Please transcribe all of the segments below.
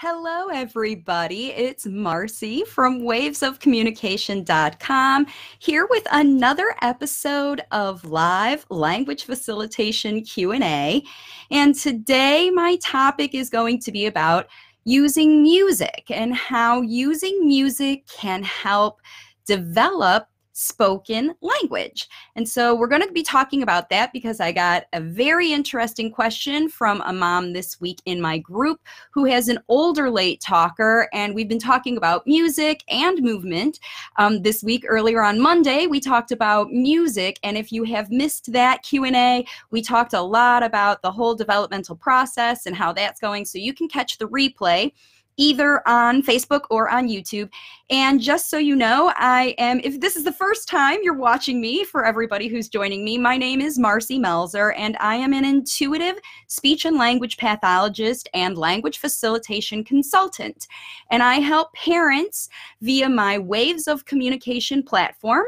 Hello, everybody. It's Marci from wavesofcommunication.com here with another episode of live language facilitation Q&A. And today my topic is going to be about using music and how using music can help develop spoken language. And so we're going to be talking about that because I got a very interesting question from a mom this week in my group who has an older late talker, and we've been talking about music and movement. This week, earlier on Monday, we talked about music, and if you have missed that Q&A, we talked a lot about the whole developmental process and how that's going, so you can catch the replay either on Facebook or on YouTube. And just so you know, if this is the first time you're watching me, for everybody who's joining me, my name is Marci Melzer, and I am an intuitive speech and language pathologist and language facilitation consultant. And I help parents via my Waves of Communication platform.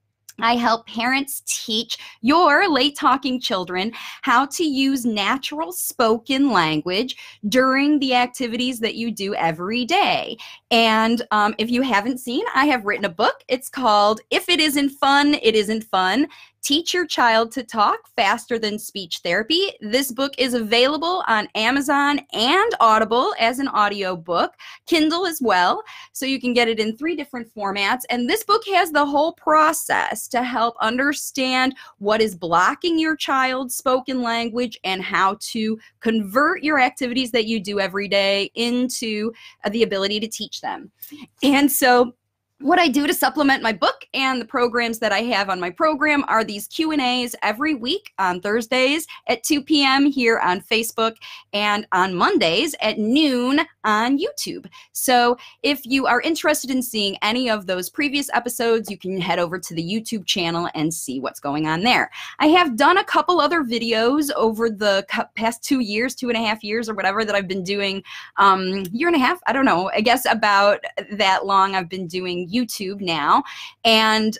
I help parents teach your late talking children how to use natural spoken language during the activities that you do every day. And if you haven't seen, I have written a book. It's called If It Isn't Fun, It Isn't Fun. Teach Your Child to Talk Faster Than Speech Therapy. This book is available on Amazon and Audible as an audio book, Kindle as well, so you can get it in 3 different formats. And this book has the whole process to help understand what is blocking your child's spoken language and how to convert your activities that you do every day into the ability to teach them. And so what I do to supplement my book and the programs that I have on my program are these Q&As every week on Thursdays at 2 p.m. here on Facebook and on Mondays at noon on YouTube. So if you are interested in seeing any of those previous episodes, you can head over to the YouTube channel and see what's going on there. I have done a couple other videos over the past 2 years, 2.5 years or whatever that I've been doing, year and a half, I don't know, I guess about that long I've been doing YouTube now. And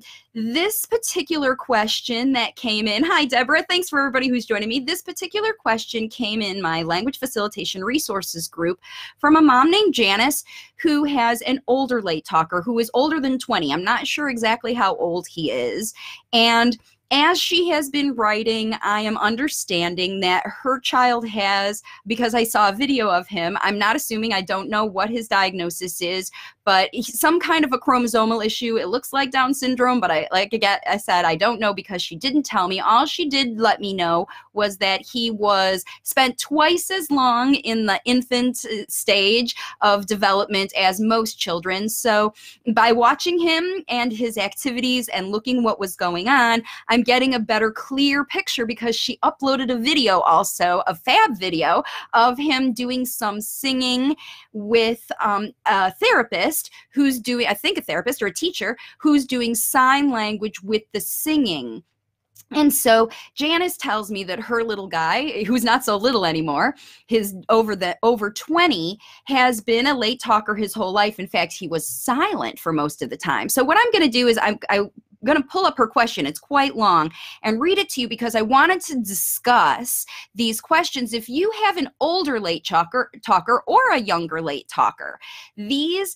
this particular question that came in, hi Deborah, thanks for everybody who's joining me. This particular question came in my language facilitation resources group from a mom named Janice who has an older late talker who is older than 20. I'm not sure exactly how old he is. And as she has been writing, I am understanding that her child has, because I saw a video of him, I'm not assuming, I don't know what his diagnosis is, but some kind of a chromosomal issue. It looks like Down syndrome, but like I said, I don't know because she didn't tell me. All she did let me know was that he was spent twice as long in the infant stage of development as most children. So by watching him and his activities and looking what was going on, I'm getting a better, clear picture because she uploaded a video also, a fab video of him doing some singing with a therapist who's doing, I think a therapist or a teacher, who's doing sign language with the singing. And so Janice tells me that her little guy, who's not so little anymore, his over 20, has been a late talker his whole life. In fact, he was silent for most of the time. So what I'm going to do is I'm going to pull up her question. It's quite long and read it to you because I wanted to discuss these questions. If you have an older late talker or a younger late talker, this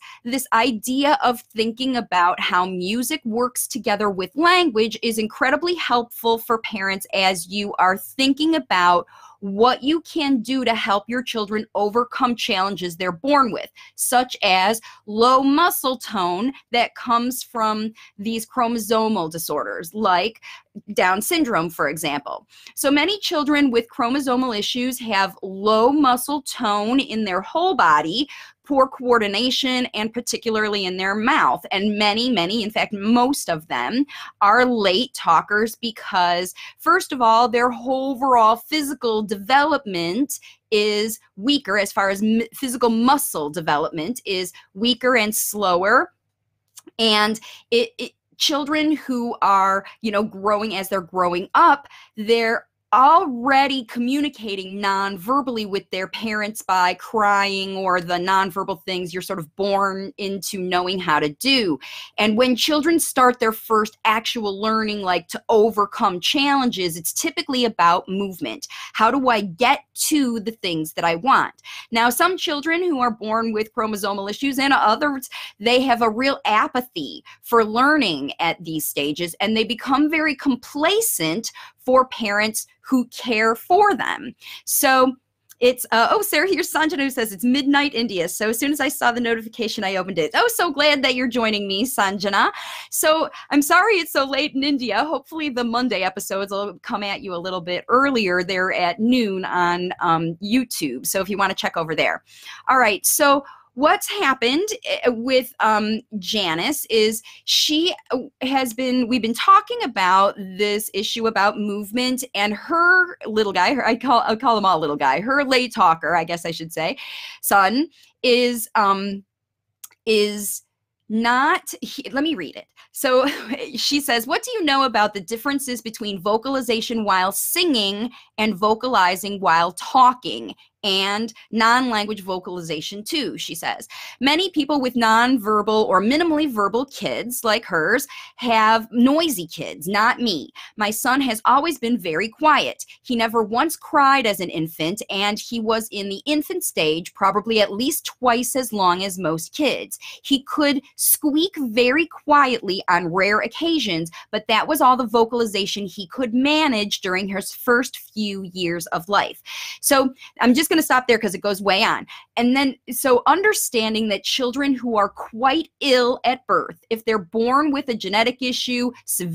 idea of thinking about how music works together with language is incredibly helpful for parents as you are thinking about what you can do to help your children overcome challenges they're born with, such as low muscle tone that comes from these chromosomal disorders, like Down syndrome, for example. So many children with chromosomal issues have low muscle tone in their whole body, poor coordination, and particularly in their mouth. And many, in fact, most of them are late talkers because, first of all, their overall physical development is weaker as far as physical muscle development is weaker and slower. And children who are, growing as they're growing up, their already communicating non-verbally with their parents by crying or the non-verbal things you're sort of born into knowing how to do. And when children start their first actual learning, like to overcome challenges, it's typically about movement. How do I get to the things that I want? Now, some children who are born with chromosomal issues and others, they have a real apathy for learning at these stages, and they become very complacent for parents who care for them. So it's, oh, Sarah, here's Sanjana who says it's midnight India. So as soon as I saw the notification, I opened it. Oh, so glad that you're joining me, Sanjana. So I'm sorry it's so late in India. Hopefully the Monday episodes will come at you a little bit earlier. They're at noon on YouTube. So if you want to check over there. All right. So what's happened with Janice is we've been talking about this issue about movement, and her little guy, I'll call them all little guy, her late talker, I guess I should say, son is not, let me read it. So she says, what do you know about the differences between vocalization while singing and vocalizing while talking? And non-language vocalization too, she says. Many people with non-verbal or minimally verbal kids like hers have noisy kids, not me. My son has always been very quiet. He never once cried as an infant, and he was in the infant stage probably at least twice as long as most kids. He could squeak very quietly on rare occasions, but that was all the vocalization he could manage during his first few years of life. So I'm just going to stop there because it goes way on. And then, so understanding that children who are quite ill at birth, if they're born with a genetic issue,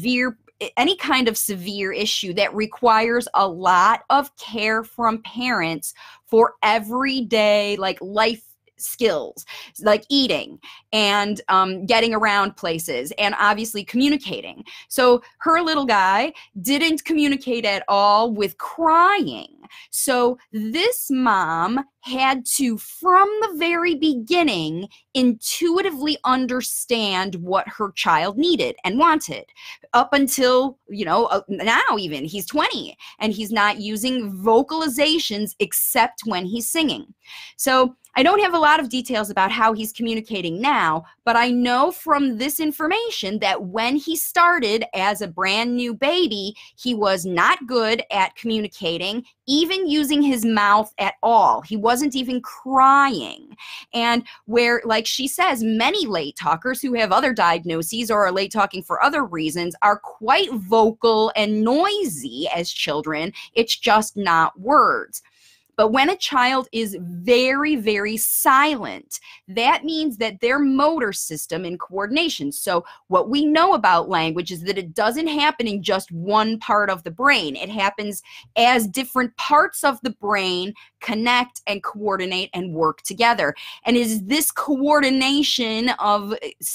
any kind of severe issue that requires a lot of care from parents for everyday, like, life skills, like eating and getting around places and obviously communicating. So her little guy didn't communicate at all with crying. So this mom had to, from the very beginning, intuitively understand what her child needed and wanted. Up until, now even, he's 20 and he's not using vocalizations except when he's singing. So I don't have a lot of details about how he's communicating now, but I know from this information that when he started as a brand new baby, he was not good at communicating, even using his mouth at all. He wasn't even crying. And where, like she says, many late talkers who have other diagnoses or are late talking for other reasons are quite vocal and noisy as children. It's just not words. But when a child is very, very silent, that means that their motor system and coordination. So what we know about language is that it doesn't happen in just one part of the brain. It happens as different parts of the brain connect and coordinate and work together. And it is this coordination of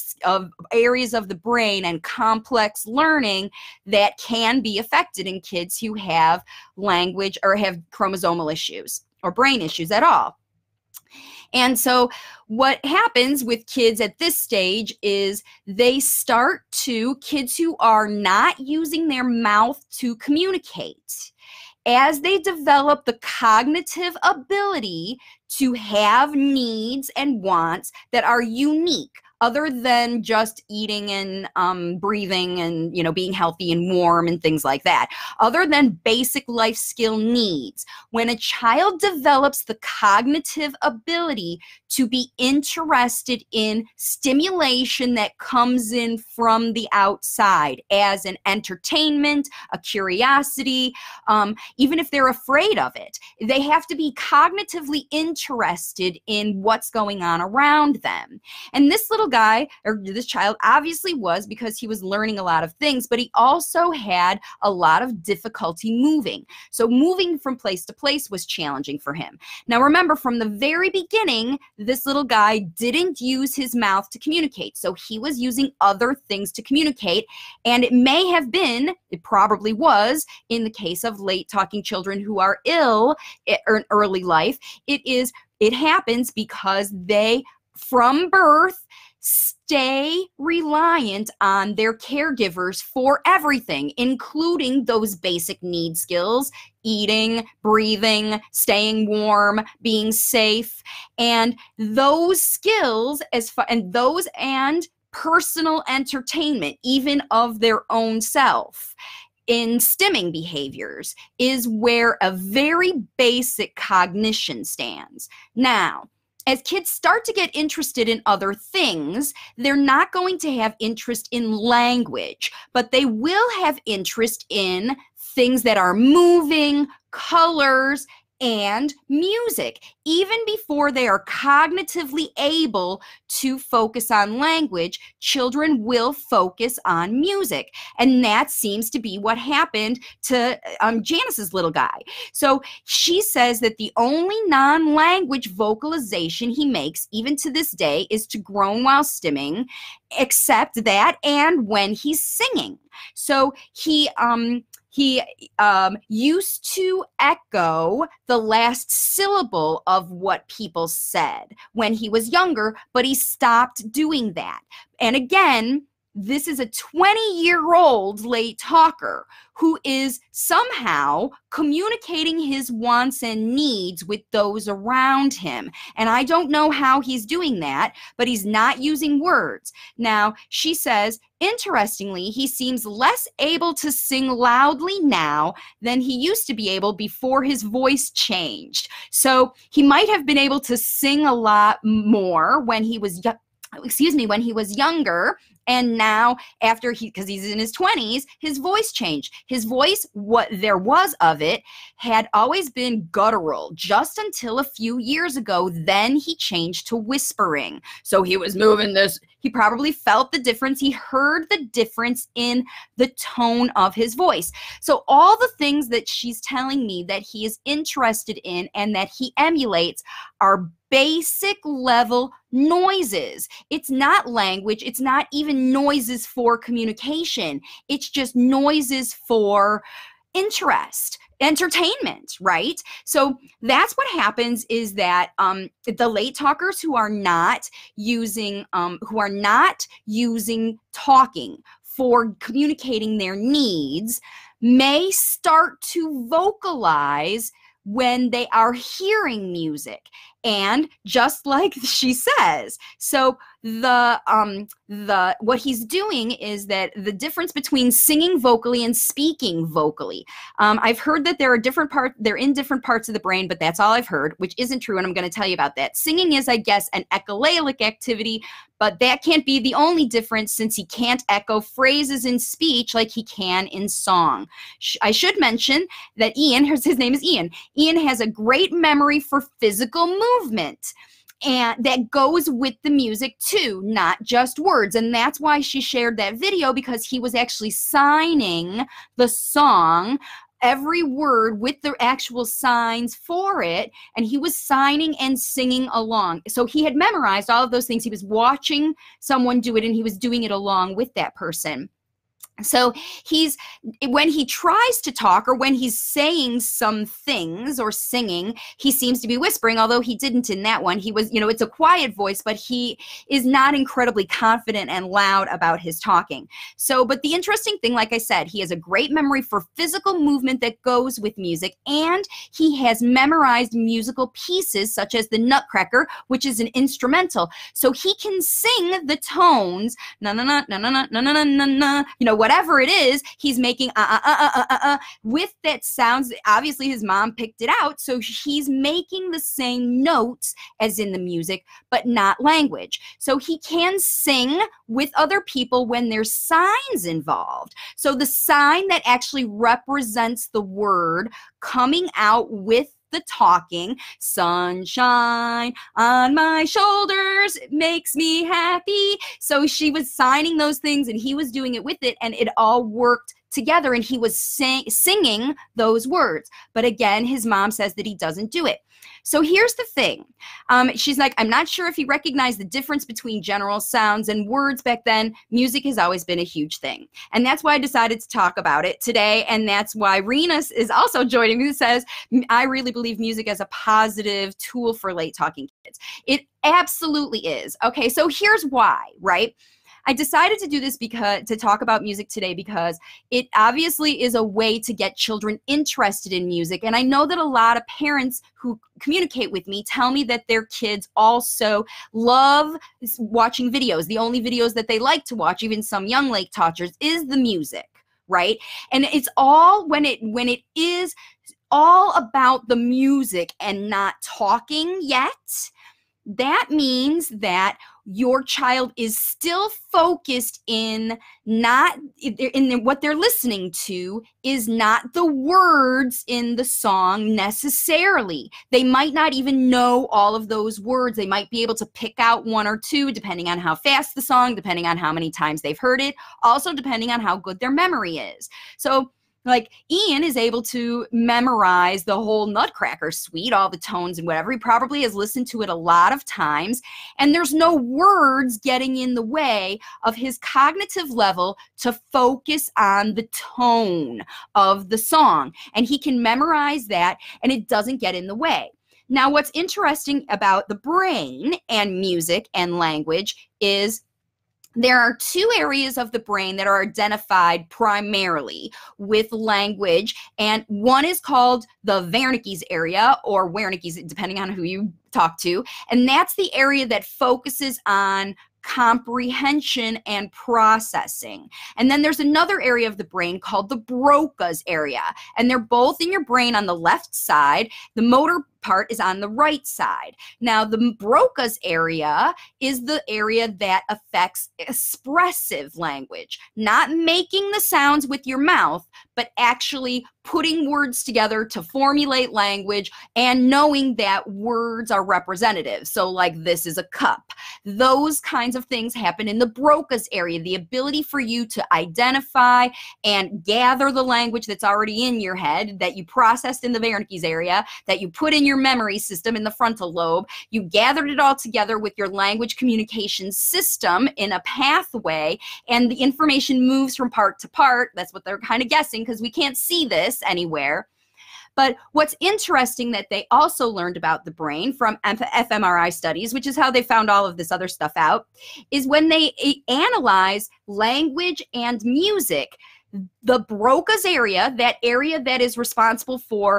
areas of the brain and complex learning that can be affected in kids who have language or have chromosomal issues or brain issues at all. And so what happens with kids at this stage is kids who are not using their mouth to communicate, as they develop the cognitive ability to have needs and wants that are unique, other than just eating and breathing and, being healthy and warm and things like that, other than basic life skill needs. When a child develops the cognitive ability to be interested in stimulation that comes in from the outside as an entertainment, a curiosity, even if they're afraid of it, they have to be cognitively interested in what's going on around them. And this little guy, or this child, obviously was, because he was learning a lot of things, but he also had a lot of difficulty moving. So moving from place to place was challenging for him. Now remember, from the very beginning, this little guy didn't use his mouth to communicate. So he was using other things to communicate. And it probably was, in the case of late talking children who are ill in early life, it happens because they, from birth, stay reliant on their caregivers for everything, including those basic need skills: eating, breathing, staying warm, being safe. And those skills and personal entertainment, even of their own self, in stimming behaviors, is where a very basic cognition stands. Now, as kids start to get interested in other things, they're not going to have interest in language, but they will have interest in things that are moving, colors, and music, even before they are cognitively able to focus on language. Children will focus on music. And that seems to be what happened to Janice's little guy. So she says that the only non-language vocalization he makes, even to this day, is to groan while stimming, except that and when he's singing. So he used to echo the last syllable of what people said when he was younger, but he stopped doing that. And again, this is a 20-year-old late talker who is somehow communicating his wants and needs with those around him. And I don't know how he's doing that, but he's not using words. Now, she says, interestingly, he seems less able to sing loudly now than he used to be able before his voice changed. So he might have been able to sing a lot more when he was younger. And now, because he's in his 20s, his voice changed. His voice, what there was of it, had always been guttural, just until a few years ago. Then he changed to whispering. So he was moving this. He probably felt the difference. He heard the difference in the tone of his voice. So all the things that she's telling me that he is interested in and that he emulates are basic level noises. It's not language. It's not even noises for communication. It's just noises for interest, entertainment, right? So that's what happens, is that the late talkers who are not using talking for communicating their needs may start to vocalize when they are hearing music. And just like she says, so what he's doing is that the difference between singing vocally and speaking vocally. I've heard that they're in different parts of the brain, but that's all I've heard, which isn't true, and I'm going to tell you about that. Singing is, I guess, an echolalic activity, but that can't be the only difference, since he can't echo phrases in speech like he can in song. I should mention that Ian, his name is Ian. Ian has a great memory for physical movement, and that goes with the music too, not just words. And that's why she shared that video, because he was actually signing the song, every word with the actual signs for it, and he was signing and singing along. So he had memorized all of those things. He was watching someone do it, and he was doing it along with that person. So when he tries to talk, or when he's saying some things or singing, he seems to be whispering, although he didn't in that one. He was, it's a quiet voice, but he is not incredibly confident and loud about his talking. So, but the interesting thing, like I said, he has a great memory for physical movement that goes with music, and he has memorized musical pieces such as the Nutcracker, which is an instrumental. So he can sing the tones, na na na na na na na na na, whatever it is, he's making with that sounds. Obviously his mom picked it out, so he's making the same notes as in the music, but not language. So he can sing with other people when there's signs involved. So the sign that actually represents the word coming out with the talking, sunshine on my shoulders, it makes me happy. So she was signing those things, and he was doing it with it, and it all worked together and he was singing those words. But again, his mom says that he doesn't do it. So here's the thing. She's like, I'm not sure if he recognized the difference between general sounds and words back then. Music has always been a huge thing. And that's why I decided to talk about it today. And that's why Rena is also joining me, who says, I really believe music as a positive tool for late talking kids. It absolutely is. Okay, so here's why, right? I decided to do this to talk about music today because it obviously is a way to get children interested in music. And I know that a lot of parents who communicate with me tell me that their kids also love watching videos. The only videos that they like to watch, even some young late talkers, is the music, right? And it's all when it is all about the music and not talking yet, that means that your child is still focused in what they're listening to is not the words in the song necessarily. They might not even know all of those words. They might be able to pick out one or two depending on how fast the song, depending on how many times they've heard it, also depending on how good their memory is. So like Ian is able to memorize the whole Nutcracker suite, all the tones and whatever. He probably has listened to it a lot of times, and there's no words getting in the way of his cognitive level to focus on the tone of the song. And he can memorize that, and it doesn't get in the way. Now, what's interesting about the brain and music and language is there are two areas of the brain that are identified primarily with language, and one is called the Wernicke's area, or Wernicke's, depending on who you talk to, and that's the area that focuses on comprehension and processing. And then there's another area of the brain called the Broca's area, and they're both in your brain on the left side. The motor part is on the right side. Now, the Broca's area is the area that affects expressive language, not making the sounds with your mouth, but actually putting words together to formulate language and knowing that words are representative. So like, this is a cup. Those kinds of things happen in the Broca's area, the ability for you to identify and gather the language that's already in your head, that you processed in the Wernicke's area, that you put in your memory system in the frontal lobe. You gathered it all together with your language communication system in a pathway, and the information moves from part to part. That's what they're kind of guessing, because we can't see this anywhere. But what's interesting that they also learned about the brain from fMRI studies, which is how they found all of this other stuff out, is when they analyze language and music, the Broca's area, that area that is responsible for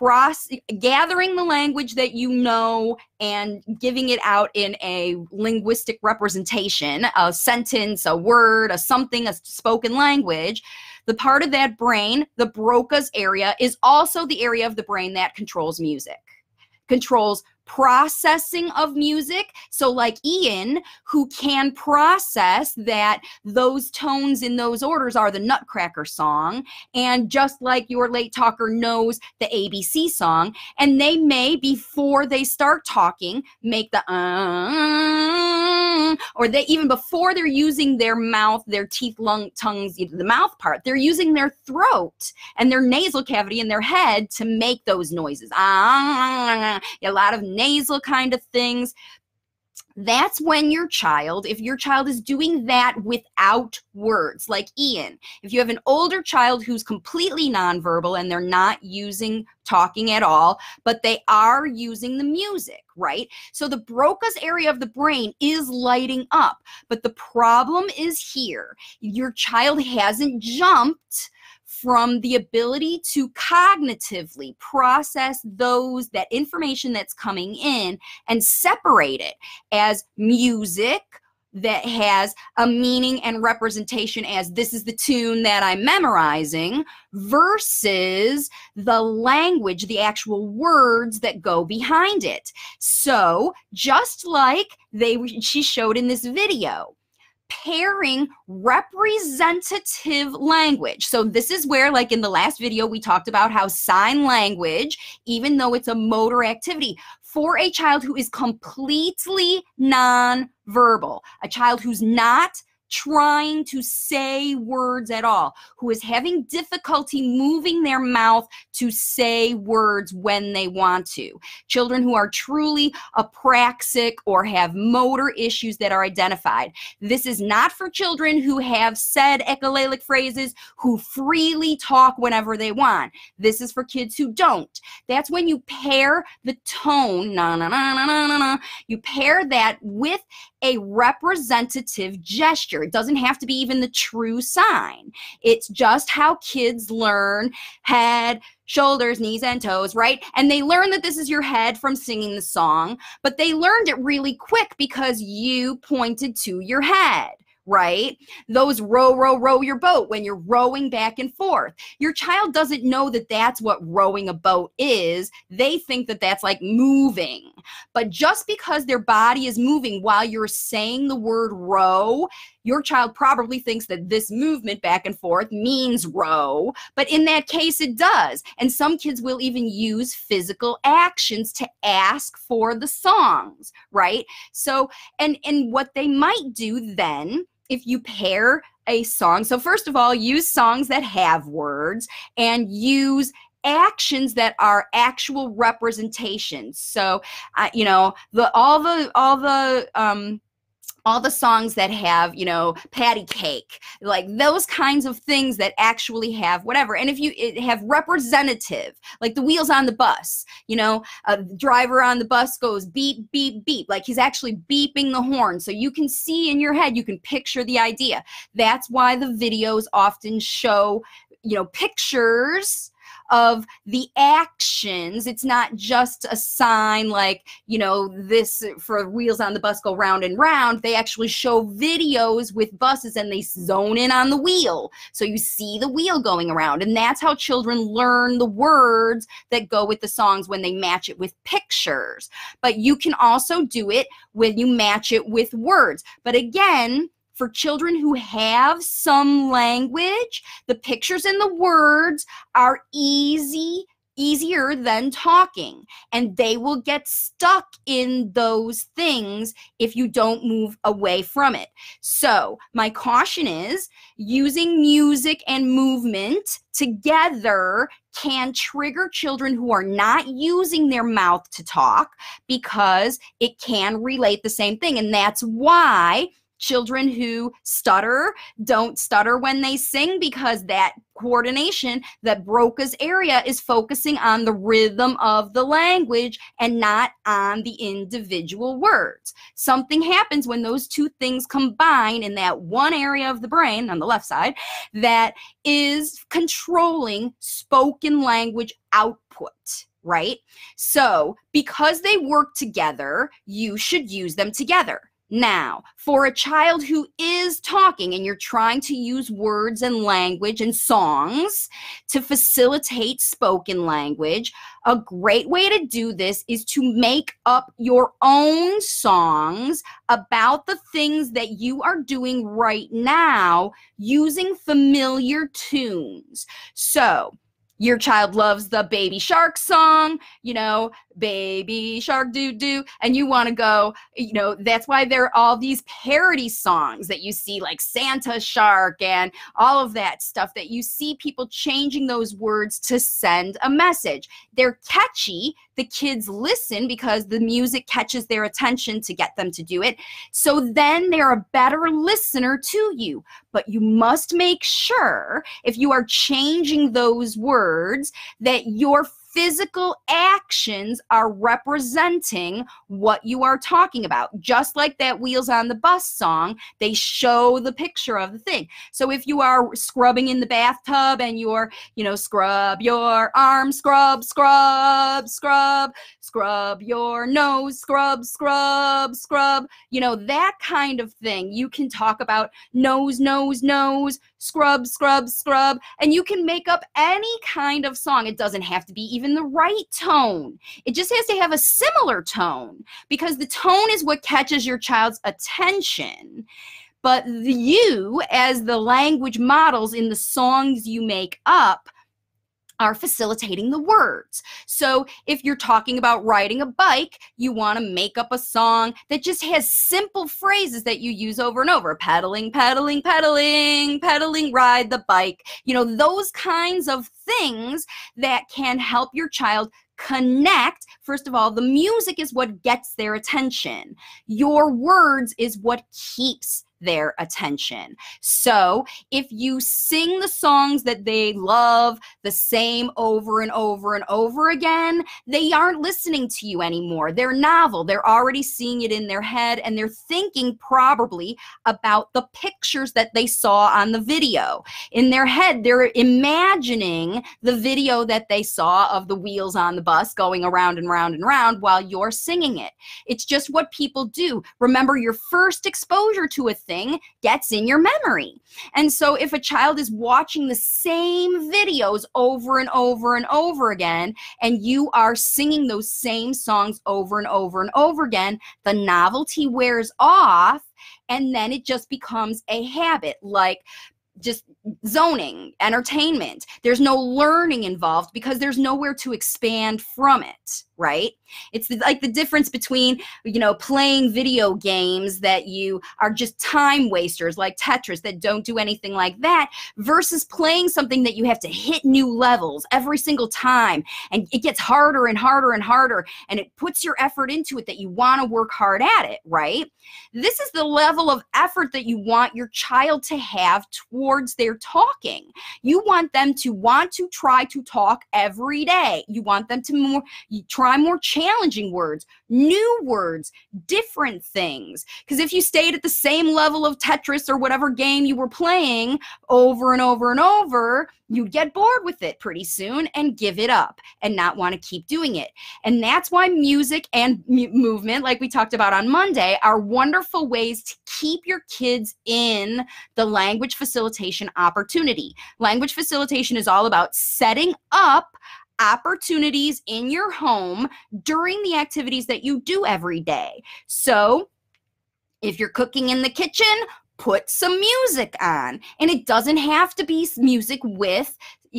gathering the language that you know and giving it out in a linguistic representation, a sentence, a word, a something, a spoken language, the part of that brain, the Broca's area, is also the area of the brain that controls music, controls processing of music. So like Ian, who can process that those tones in those orders are the Nutcracker song, and just like your late talker knows the ABC song, and they may, before they start talking, make the or they, even before they're using their mouth, their teeth, tongues, the mouth part, they're using their throat and their nasal cavity in their head to make those noises. A lot of nasal kind of things. That's when your child, if your child is doing that without words, like Ian, if you have an older child who's completely nonverbal and they're not using talking at all, but they are using the music, right? So the Broca's area of the brain is lighting up, but the problem is here. Your child hasn't jumped from the ability to cognitively process that information that's coming in and separate it as music that has a meaning and representation as this is the tune that I'm memorizing, versus the language, the actual words that go behind it. So just like she showed in this video, pairing representative language. So this is where, like in the last video, we talked about how sign language, even though it's a motor activity, for a child who is completely nonverbal, a child who's not trying to say words at all, who is having difficulty moving their mouth to say words when they want to. Children who are truly apraxic or have motor issues that are identified. This is not for children who have said echolalic phrases, who freely talk whenever they want. This is for kids who don't. That's when you pair the tone, na na na na na na, you pair that with a representative gesture. It doesn't have to be even the true sign. It's just how kids learn head, shoulders, knees, and toes, right? And they learn that this is your head from singing the song, but they learned it really quick because you pointed to your head, right? Those row, row, row your boat when you're rowing back and forth. Your child doesn't know that that's what rowing a boat is. They think that that's like moving. But just because their body is moving while you're saying the word row, your child probably thinks that this movement back and forth means row, but in that case it does. And some kids will even use physical actions to ask for the songs, right? So, and what they might do then, if you pair a song, so first of all, use songs that have words and use actions that are actual representations. So, you know, all the songs that have, you know, patty cake, like those kinds of things that actually have whatever. And if you have representative, like the wheels on the bus, you know, a driver on the bus goes beep, beep, beep, like he's actually beeping the horn. So you can see in your head, you can picture the idea. That's why the videos often show, you know, pictures of the actions. It's not just a sign like, you know, this for wheels on the bus go round and round. They actually show videos with buses and they zone in on the wheel. So you see the wheel going around. And that's how children learn the words that go with the songs, when they match it with pictures. But you can also do it when you match it with words. But again, for children who have some language, the pictures and the words are easier than talking, and they will get stuck in those things if you don't move away from it. So my caution is using music and movement together can trigger children who are not using their mouth to talk, because it can relate the same thing. And that's why children who stutter don't stutter when they sing, because that coordination, that Broca's area, is focusing on the rhythm of the language and not on the individual words. Something happens when those two things combine in that one area of the brain on the left side that is controlling spoken language output, right? So because they work together, you should use them together. Now, for a child who is talking and you're trying to use words and language and songs to facilitate spoken language, a great way to do this is to make up your own songs about the things that you are doing right now using familiar tunes. So, your child loves the Baby Shark song, you know, Baby Shark doo-doo, and you want to go, you know, that's why there are all these parody songs that you see, like Santa Shark and all of that stuff, that you see people changing those words to send a message. They're catchy. The kids listen because the music catches their attention to get them to do it. So then they're a better listener to you. But you must make sure, if you are changing those words, that your physical actions are representing what you are talking about. Just like that Wheels on the Bus song, they show the picture of the thing. So if you are scrubbing in the bathtub and you're, you know, scrub your arm, scrub, scrub, scrub, scrub your nose, scrub, scrub, scrub, you know, that kind of thing. You can talk about nose, nose, nose, scrub, scrub, scrub, and you can make up any kind of song. It doesn't have to be even the right tone. It just has to have a similar tone, because the tone is what catches your child's attention. But you, as the language models in the songs you make up, are facilitating the words. So if you're talking about riding a bike, you want to make up a song that just has simple phrases that you use over and over. Pedaling, pedaling, pedaling, pedaling, ride the bike. You know, those kinds of things that can help your child connect. First of all, the music is what gets their attention. Your words is what keeps their attention. So if you sing the songs that they love the same over and over and over again, they aren't listening to you anymore. They're novel. They're already seeing it in their head, and they're thinking probably about the pictures that they saw on the video. In their head, they're imagining the video that they saw of the wheels on the bus going around and round and round while you're singing it. It's just what people do. Remember, your first exposure to a thing gets in your memory. And so if a child is watching the same videos over and over and over again, and you are singing those same songs over and over and over again, the novelty wears off, and then it just becomes a habit, like just zoning, entertainment. There's no learning involved because there's nowhere to expand from it, right? It's like the difference between, you know, playing video games that you are just time wasters like Tetris that don't do anything like that versus playing something that you have to hit new levels every single time, and it gets harder and harder and harder, and it puts your effort into it that you want to work hard at it, right? This is the level of effort that you want your child to have towards their talking. You want them to want to try to talk every day. You want them to try more challenging words, new words, different things. Because if you stayed at the same level of Tetris or whatever game you were playing over and over and over, you'd get bored with it pretty soon and give it up and not want to keep doing it. And that's why music and movement, like we talked about on Monday, are wonderful ways to keep your kids in the language facilitation opportunity. Language facilitation is all about setting up opportunities in your home during the activities that you do every day. So if you're cooking in the kitchen, put some music on. And it doesn't have to be music with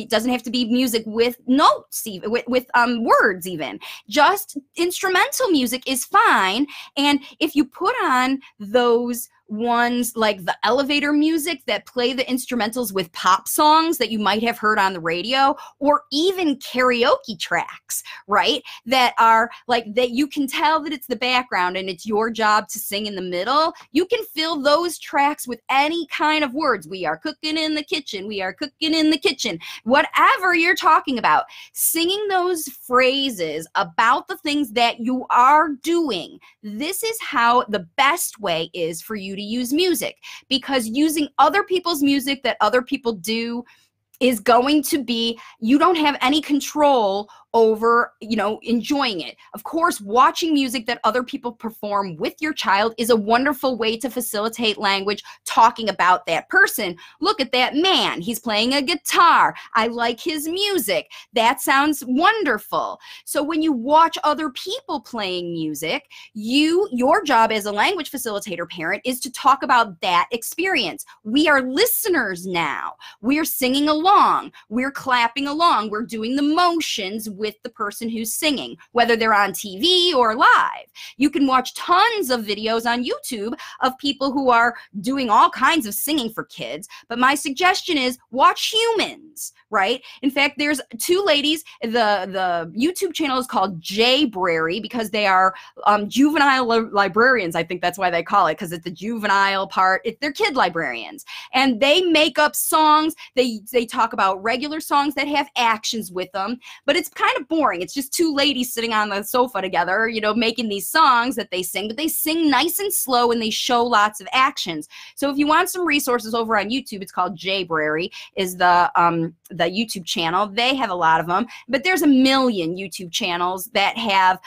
notes, even with words even. Just instrumental music is fine. And if you put on those ones like the elevator music that play the instrumentals with pop songs that you might have heard on the radio, or even karaoke tracks, right? That are like that you can tell that it's the background and it's your job to sing in the middle. You can fill those tracks with any kind of words. We are cooking in the kitchen. We are cooking in the kitchen. Whatever you're talking about, singing those phrases about the things that you are doing. This is how the best way is for you to use music, because using other people's music that other people do is going to be, you don't have any control over, you know, enjoying it. Of course, watching music that other people perform with your child is a wonderful way to facilitate language, talking about that person. Look at that man. He's playing a guitar. I like his music. That sounds wonderful. So when you watch other people playing music, your job as a language facilitator parent is to talk about that experience. We are listeners now. We're singing along. We're clapping along. We're doing the motions with the person who's singing, whether they're on TV or live. You can watch tons of videos on YouTube of people who are doing all kinds of singing for kids, but my suggestion is watch humans, right? In fact, there's two ladies, the YouTube channel is called J-brary because they are juvenile librarians. I think that's why they call it, because it's the juvenile part. They're kid librarians, and they make up songs. They talk about regular songs that have actions with them, but it's kind of boring. It's just two ladies sitting on the sofa together, you know, making these songs that they sing, but they sing nice and slow and they show lots of actions. So if you want some resources over on YouTube, it's called J-brary is the YouTube channel. They have a lot of them, but there's a million YouTube channels that have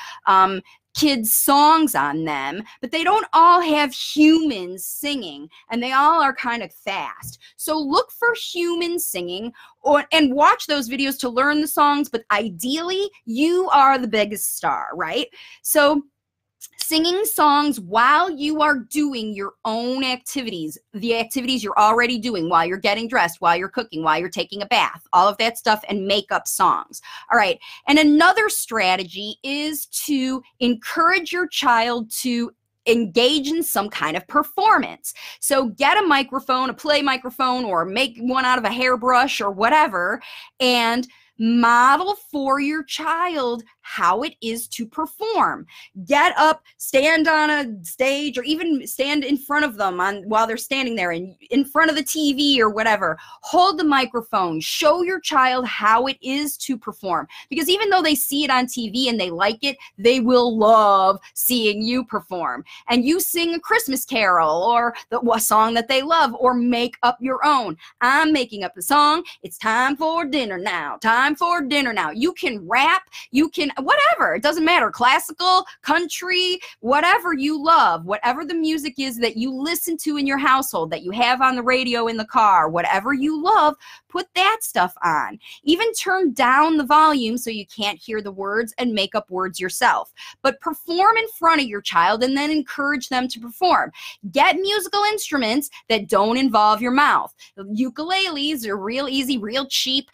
kids' songs on them, but they don't all have humans singing, and they all are kind of fast. So look for humans singing and watch those videos to learn the songs, but ideally you are the biggest star, right? So Singing songs while you are doing your own activities, the activities you're already doing while you're getting dressed, while you're cooking, while you're taking a bath, all of that stuff, and make up songs. All right. And another strategy is to encourage your child to engage in some kind of performance. So get a microphone, a play microphone, or make one out of a hairbrush or whatever, and model for your child how it is to perform. Get up, stand on a stage, or even stand in front of them while they're standing there and in front of the TV or whatever. Hold the microphone. Show your child how it is to perform. Because even though they see it on TV and they like it, they will love seeing you perform. And you sing a Christmas carol or a song that they love, or make up your own. I'm making up a song. It's time for dinner now. Time for dinner now. You can rap. You can whatever. It doesn't matter. Classical, country, whatever you love, whatever the music is that you listen to in your household, that you have on the radio in the car, whatever you love, put that stuff on. Even turn down the volume so you can't hear the words and make up words yourself. But perform in front of your child and then encourage them to perform. Get musical instruments that don't involve your mouth. Ukuleles are real easy, real cheap.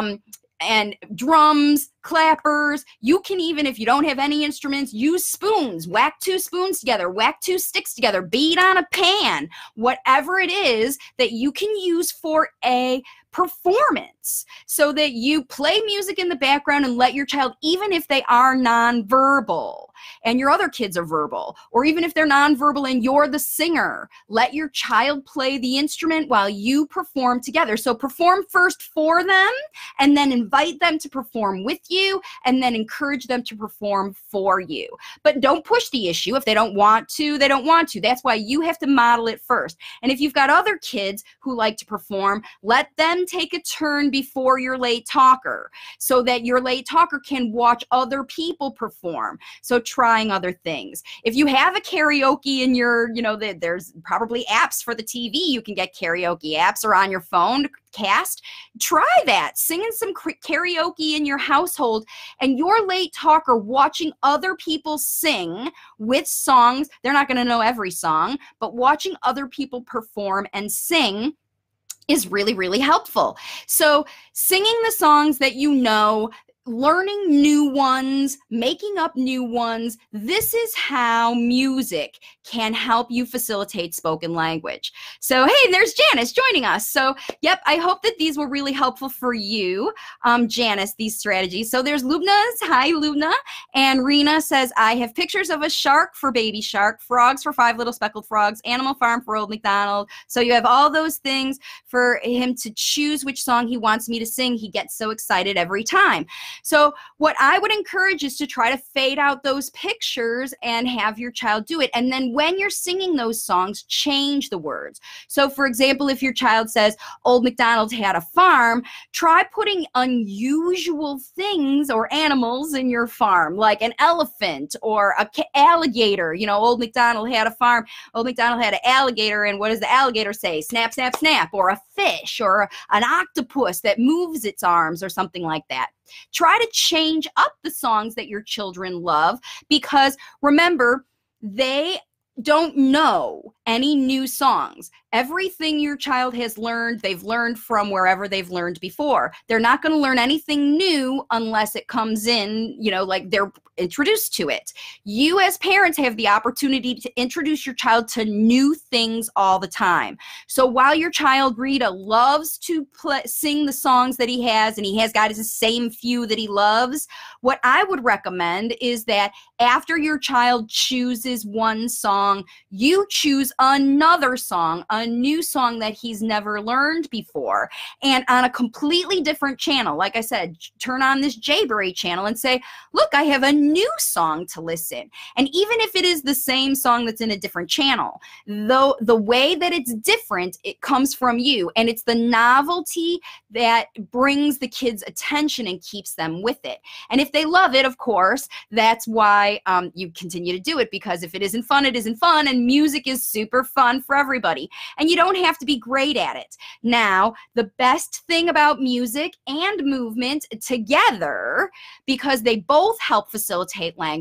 And drums, clappers. You can even, if you don't have any instruments, use spoons. Whack 2 spoons together, whack 2 sticks together, beat on a pan, whatever it is that you can use for a performance, so that you play music in the background and let your child, even if they are nonverbal and your other kids are verbal, or even if they're nonverbal and you're the singer, let your child play the instrument while you perform together. So perform first for them, and then invite them to perform with you, and then encourage them to perform for you. But don't push the issue. If they don't want to, they don't want to. That's why you have to model it first. And if you've got other kids who like to perform, let them take a turn before your late talker, so that your late talker can watch other people perform. So trying other things. If you have a karaoke in your, there's probably apps for the TV. You can get karaoke apps, or on your phone, Cast. Try that. Singing some karaoke in your household, and your late talker watching other people sing with songs. They're not going to know every song, but watching other people perform and sing is really, really helpful. So singing the songs that you know, learning new ones, making up new ones. This is how music can help you facilitate spoken language. So, hey, there's Janice joining us. So, yep, I hope that these were really helpful for you, Janice, these strategies. So there's Lubna's. Hi, Lubna. And Rena says, I have pictures of a shark for Baby Shark, frogs for 5 Little Speckled Frogs, Animal Farm for Old MacDonald. So you have all those things for him to choose which song he wants me to sing. He gets so excited every time. So what I would encourage is to try to fade out those pictures and have your child do it. And then when you're singing those songs, change the words. So for example, if your child says, Old MacDonald had a farm, try putting unusual things or animals in your farm, like an elephant or an alligator. Old MacDonald had a farm. Old MacDonald had an alligator, and what does the alligator say? Snap, snap, snap. Or a fish, or an octopus that moves its arms, or something like that. Try to change up the songs that your children love, because remember, they don't know any new songs. Everything your child has learned, they've learned from wherever they've learned before. They're not going to learn anything new unless it comes in, like they're introduced to it. You as parents have the opportunity to introduce your child to new things all the time. So while your child, Rita, loves to sing the songs that he has, and he has got his same few that he loves, what I would recommend is that after your child chooses one song, you choose another song, a new song that he's never learned before, and on a completely different channel. Like I said, turn on this Jayberry channel and say, look, I have a new song to listen. And even if it is the same song that's in a different channel, though the way that it's different, it comes from you, and it's the novelty that brings the kids' attention and keeps them with it. And if they love it, of course, that's why you continue to do it, because if it isn't fun, it isn't fun, and music is super fun for everybody. And you don't have to be great at it. Now, the best thing about music and movement together, because they both help facilitate language,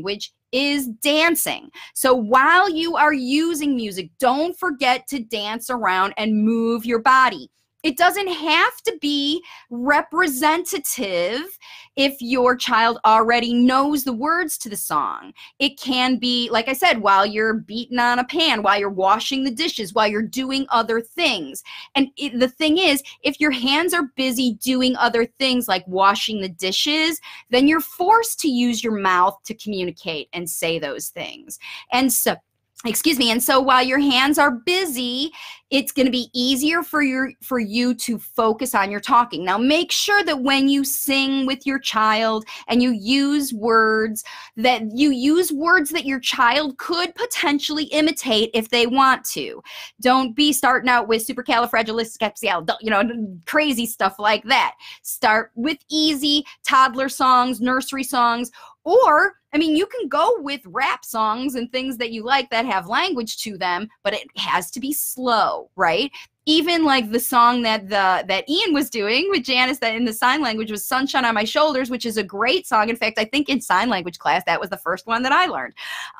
is dancing. So while you are using music, don't forget to dance around and move your body. It doesn't have to be representative if your child already knows the words to the song. It can be, like I said, while you're beating on a pan, while you're washing the dishes, while you're doing other things. And the thing is, if your hands are busy doing other things like washing the dishes, then you're forced to use your mouth to communicate and say those things. And so, and so while your hands are busy, it's going to be easier for you to focus on your talking. Now, make sure that when you sing with your child and you use words that your child could potentially imitate if they want to. Don't be starting out with supercalifragilisticexpialidocious, crazy stuff like that. Start with easy toddler songs, nursery songs, or, I mean, you can go with rap songs and things that you like that have language to them, but it has to be slow, right? Even like the song that Ian was doing with Janice that in the sign language was Sunshine on My Shoulders, which is a great song. In fact, I think in sign language class, that was the first one that I learned.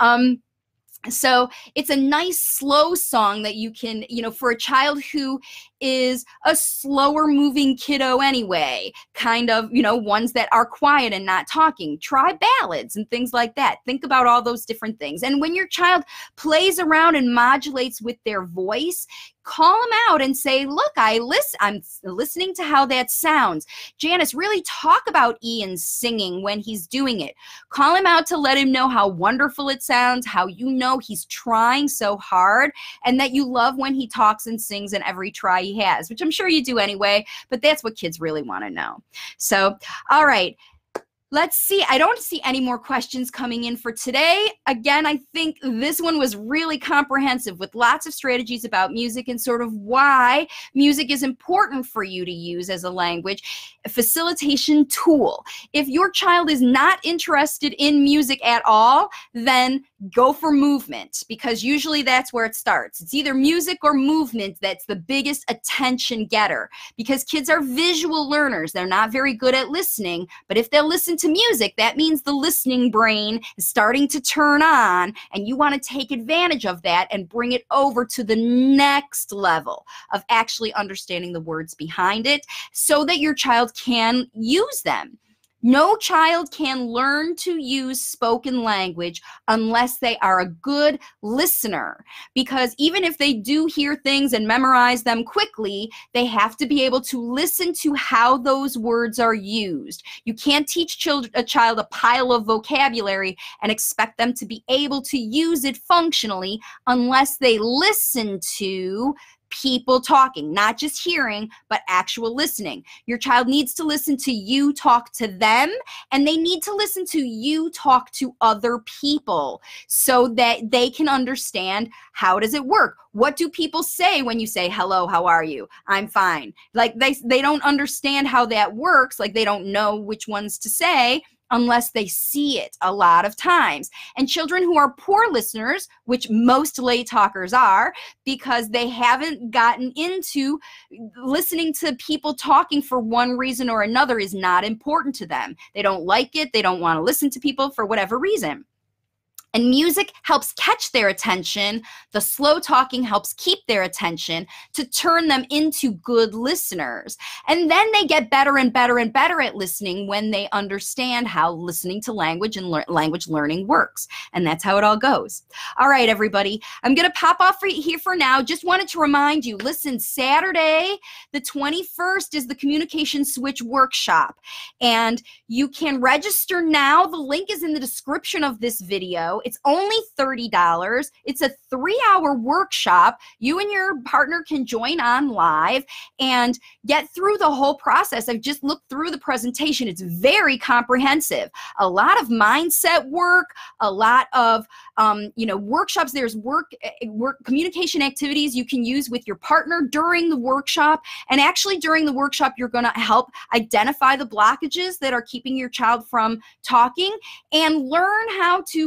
So it's a nice slow song that you can, for a child who is a slower moving kiddo anyway, kind of, ones that are quiet and not talking. Try ballads and things like that. Think about all those different things. And when your child plays around and modulates with their voice, call them out and say, look, I'm listening to how that sounds. Janice, really talk about Ian's singing when he's doing it. Call him out to let him know how wonderful it sounds, how he's trying so hard, and that you love when he talks and sings in every try he has, which I'm sure you do anyway, but that's what kids really want to know. So, all right. Let's see. I don't see any more questions coming in for today. Again, I think this one was really comprehensive with lots of strategies about music and sort of why music is important for you to use as a language facilitation tool. If your child is not interested in music at all, then go for movement, because usually that's where it starts. It's either music or movement that's the biggest attention getter, because kids are visual learners. They're not very good at listening, but if they'll listen to music, that means the listening brain is starting to turn on, and you want to take advantage of that and bring it over to the next level of actually understanding the words behind it so that your child can use them. No child can learn to use spoken language unless they are a good listener, because even if they do hear things and memorize them quickly, they have to be able to listen to how those words are used. You can't teach a child a pile of vocabulary and expect them to be able to use it functionally unless they listen to people talking, not just hearing, but actual listening. Your child needs to listen to you talk to them, and they need to listen to you talk to other people so that they can understand, how does it work? What do people say when you say, hello, how are you? I'm fine. Like they don't understand how that works. Like they don't know which ones to say unless they see it a lot of times. And children who are poor listeners, which most lay talkers are, because they haven't gotten into listening to people talking for one reason or another, is not important to them. They don't like it. They don't want to listen to people for whatever reason. And music helps catch their attention. The slow talking helps keep their attention to turn them into good listeners. And then they get better and better and better at listening when they understand how listening to language and language learning works. And that's how it all goes. All right, everybody. I'm going to pop off here for now. Just wanted to remind you, listen, Saturday, the 21st is the Communication Switch Workshop. And you can register now. The link is in the description of this video. It's only $30. It's a 3-hour workshop. You and your partner can join on live and get through the whole process. I've just looked through the presentation. It's very comprehensive. A lot of mindset work, a lot of workshops. There's work communication activities you can use with your partner during the workshop. And actually during the workshop, you're going to help identify the blockages that are keeping your child from talking and learn how to,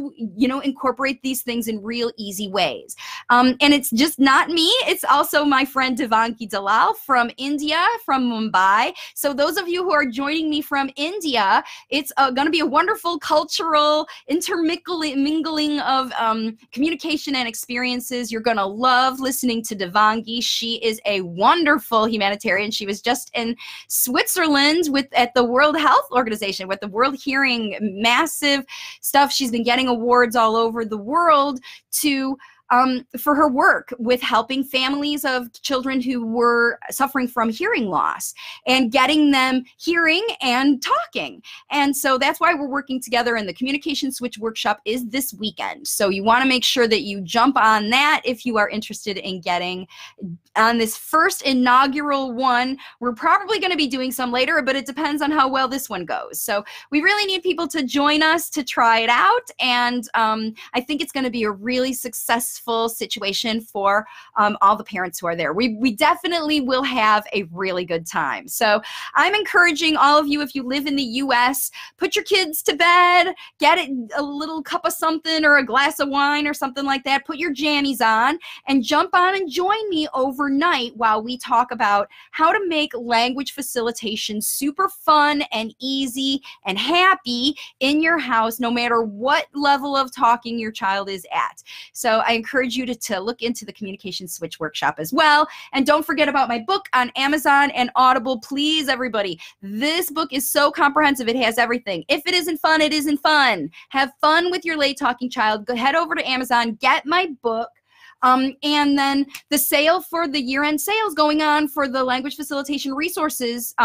incorporate these things in real easy ways. And it's just not me. It's also my friend Devanki Dalal from India, from Mumbai. So those of you who are joining me from India, it's going to be a wonderful cultural intermingling of communication and experiences. You're going to love listening to Devangi. She is a wonderful humanitarian. She was just in Switzerland at the World Health Organization with the World Hearing, massive stuff. She's been getting awards all over the world for her work with helping families of children who were suffering from hearing loss and getting them hearing and talking. And so that's why we're working together, and the Communication Switch Workshop is this weekend. So you want to make sure that you jump on that if you are interested in getting on this first inaugural one. We're probably going to be doing some later, but it depends on how well this one goes. So we really need people to join us to try it out. And I think it's going to be a really successful situation for all the parents who are there. We definitely will have a really good time. So I'm encouraging all of you, if you live in the US, put your kids to bed, get a little cup of something or a glass of wine or something like that, put your jammies on, and jump on and join me overnight while we talk about how to make language facilitation super fun and easy and happy in your house, no matter what level of talking your child is at. So I encourage you to look into the Communication Switch Workshop as well. And don't forget about my book on Amazon and Audible. Please, everybody, this book is so comprehensive. It has everything. If it isn't fun, it isn't fun. Have fun with your late talking child. Go head over to Amazon, get my book. And then the sale for the year-end sales going on for the language facilitation resources,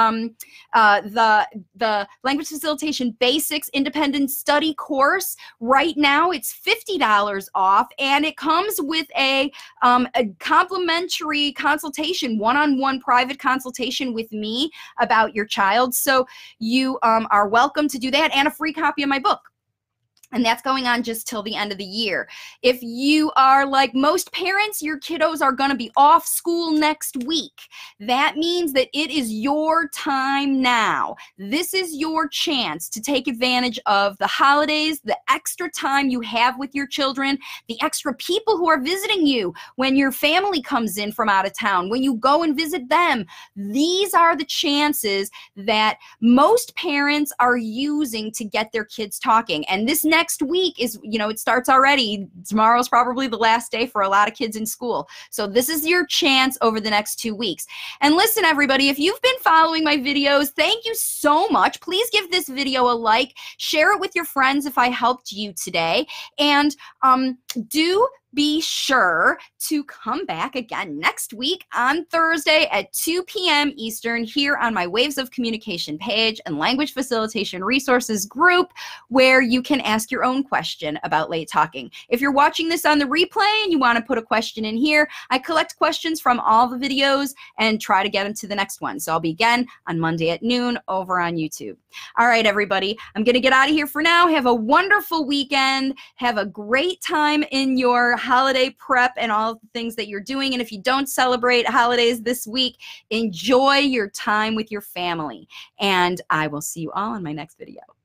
the language facilitation basics independent study course. Right now it's $50 off, and it comes with a complimentary consultation, one-on-one private consultation with me about your child. So you are welcome to do that, and a free copy of my book. And that's going on just till the end of the year. If you are like most parents, your kiddos are going to be off school next week. That means that it is your time now. This is your chance to take advantage of the holidays, the extra time you have with your children, the extra people who are visiting you when your family comes in from out of town, when you go and visit them. These are the chances that most parents are using to get their kids talking. And this next week is, it starts already. Tomorrow's probably the last day for a lot of kids in school. So this is your chance over the next 2 weeks. And listen, everybody, if you've been following my videos, thank you so much. Please give this video a like, share it with your friends if I helped you today. And do be sure to come back again next week on Thursday at 2 p.m. Eastern here on my Waves of Communication page and Language Facilitation Resources group, where you can ask your own question about late talking. If you're watching this on the replay and you want to put a question in here, I collect questions from all the videos and try to get them to the next one. So I'll be again on Monday at noon over on YouTube. All right, everybody, I'm going to get out of here for now. Have a wonderful weekend. Have a great time in your holiday prep and all the things that you're doing. And if you don't celebrate holidays this week, enjoy your time with your family. And I will see you all in my next video.